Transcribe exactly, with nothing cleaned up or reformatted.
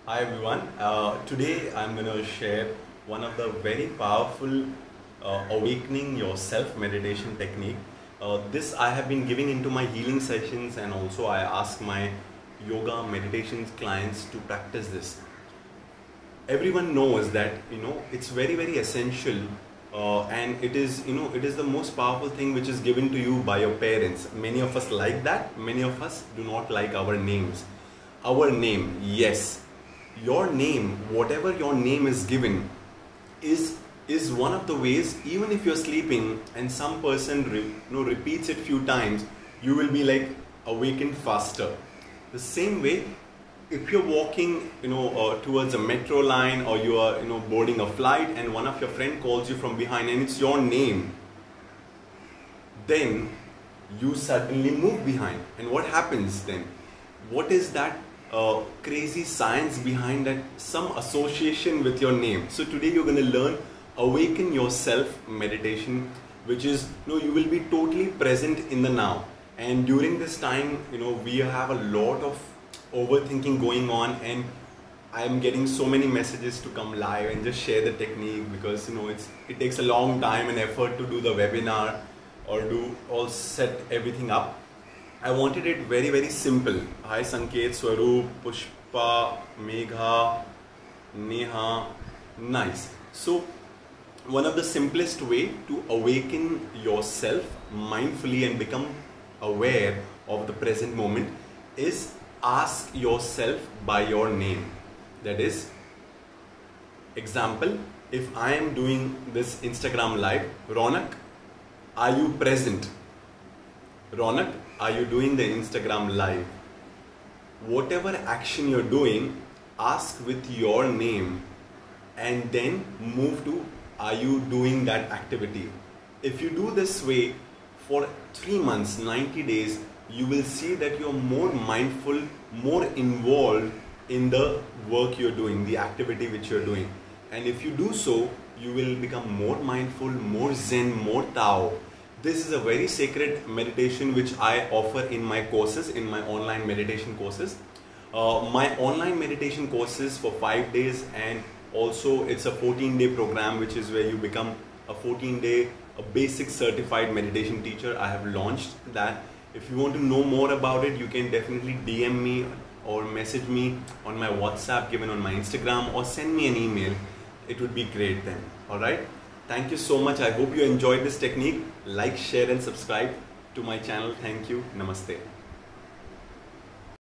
Hi everyone. Uh, today I'm going to share one of the very powerful uh, awakening yourself meditation technique. Uh, this I have been giving into my healing sessions, and also I ask my yoga meditations clients to practice this. Everyone knows that you know it's very very essential, uh, and it is you know it is the most powerful thing which is given to you by your parents. Many of us like that. Many of us do not like our names. Our name, yes, your name, whatever your name is given, is is one of the ways. Even if you're sleeping and some person re, you know repeats it few times, you will be like awakened faster. The same way, if you're walking you know uh, towards a metro line, or you are you know boarding a flight and one of your friend calls you from behind and it's your name, then you suddenly move behind. And what happens then? What is that uh, crazy science behind that? Some association with your name. So today you're going to learn awaken yourself meditation, which is you know you will be totally present in the now. And during this time, you know we have a lot of overthinking going on, and I'm getting so many messages to come live and just share the technique, because you know it's it takes a long time and effort to do the webinar or do all set everything up. I wanted it very very simple. Hi Sanket, Swaroop, Pushpa, Megha, Neha. Nice. So one of the simplest way to awaken yourself mindfully and become aware of the present moment is ask yourself by your name. That is, example, if I am doing this Instagram live, Ronak, are you present? Ronak, are you doing the Instagram live? Whatever action you're doing, ask with your name and then move to are you doing that activity. If you do this way for three months, ninety days, you will see that you're more mindful, more involved in the work you're doing, the activity which you're doing. And if you do so, you will become more mindful, more zen, more Tao. This is a very sacred meditation which I offer in my courses, in my online meditation courses. Uh, my online meditation courses for five days, and also it's a fourteen day program, which is where you become a fourteen day a basic certified meditation teacher. I have launched that. If you want to know more about it, you can definitely D M me or message me on my WhatsApp given on my Instagram, or send me an email. It would be great then. Alright? Thank you so much. I hope you enjoyed this technique. Like, share and subscribe to my channel. Thank you. Namaste.